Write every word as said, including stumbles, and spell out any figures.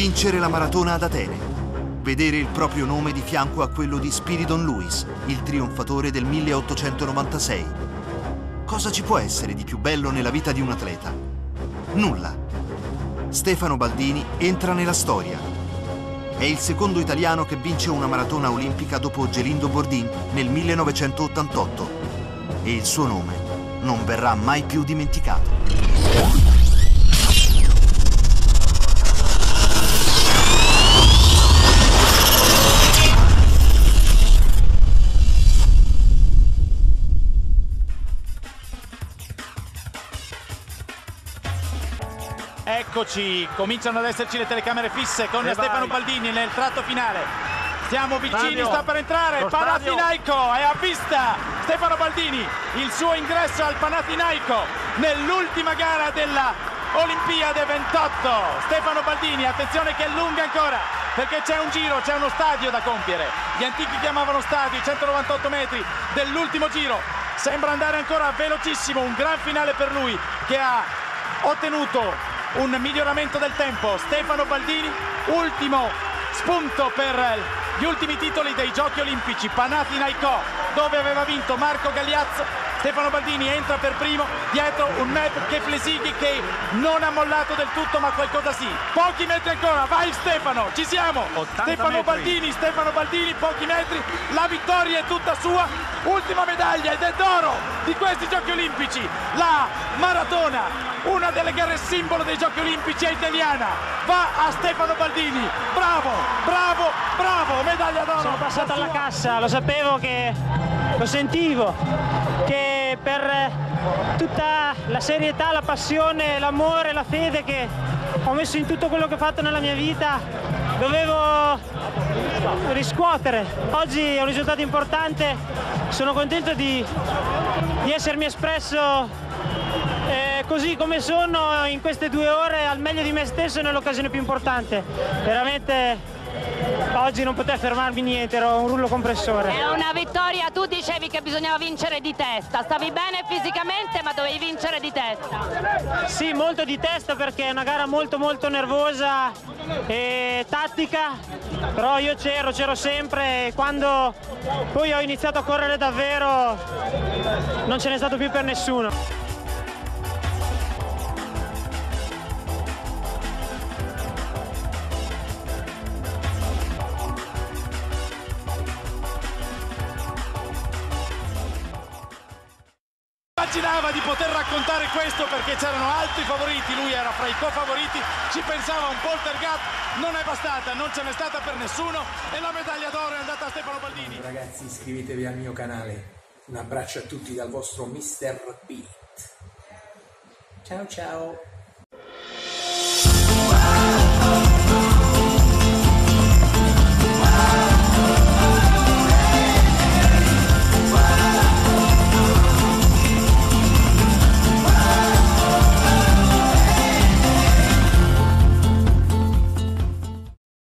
Vincere la maratona ad Atene. Vedere il proprio nome di fianco a quello di Spiridon Lewis, il trionfatore del milleottocentonovantasei. Cosa ci può essere di più bello nella vita di un atleta? Nulla. Stefano Baldini entra nella storia. È il secondo italiano che vince una maratona olimpica dopo Gelindo Bordin nel millenovecentottantotto e il suo nome non verrà mai più dimenticato. Eccoci, cominciano ad esserci le telecamere fisse con e Stefano vai. Baldini nel tratto finale. Siamo vicini, stadio. Sta per entrare, Panathinaiko è a vista. Stefano Baldini, il suo ingresso al Panathinaiko nell'ultima gara della Olimpiade ventotto. Stefano Baldini, attenzione che è lunga ancora, perché c'è un giro, c'è uno stadio da compiere. Gli antichi chiamavano stadio, centonovantotto metri dell'ultimo giro. Sembra andare ancora velocissimo, un gran finale per lui che ha ottenuto un miglioramento del tempo. Stefano Baldini, ultimo spunto per gli ultimi titoli dei Giochi Olimpici, Panathinaiko, dove aveva vinto Marco Galeazzo. Stefano Baldini entra per primo, dietro un Meb Keflezighi che non ha mollato del tutto, ma qualcosa sì. Pochi metri ancora, vai Stefano, ci siamo! Stefano metri. Baldini, Stefano Baldini, pochi metri, la vittoria è tutta sua, ultima medaglia ed è d'oro di questi Giochi Olimpici, la maratona, una delle gare simbolo dei Giochi Olimpici è italiana, va a Stefano Baldini, bravo, bravo, bravo, medaglia d'oro! Sono passato alla cassa, lo sapevo che, lo sentivo, che per tutta la serietà, la passione, l'amore, la fede che ho messo in tutto quello che ho fatto nella mia vita, dovevo riscuotere. Oggi è un risultato importante, sono contento di, di essermi espresso eh, così come sono in queste due ore al meglio di me stesso nell'occasione più importante. Veramente oggi non poteva fermarmi niente, ero un rullo compressore. È una vittoria, tu dicevi che bisognava vincere di testa, stavi bene fisicamente ma dovevi vincere di testa. Sì, molto di testa perché è una gara molto molto nervosa e tattica, però io c'ero, c'ero sempre e quando poi ho iniziato a correre davvero non ce n'è stato più per nessuno. Immaginava di poter raccontare questo perché c'erano altri favoriti, lui era fra i co-favoriti, ci pensava un poltergat, non è bastata, non ce n'è stata per nessuno e la medaglia d'oro è andata a Stefano Baldini. Ragazzi, iscrivetevi al mio canale, un abbraccio a tutti dal vostro mister Beat. Ciao ciao!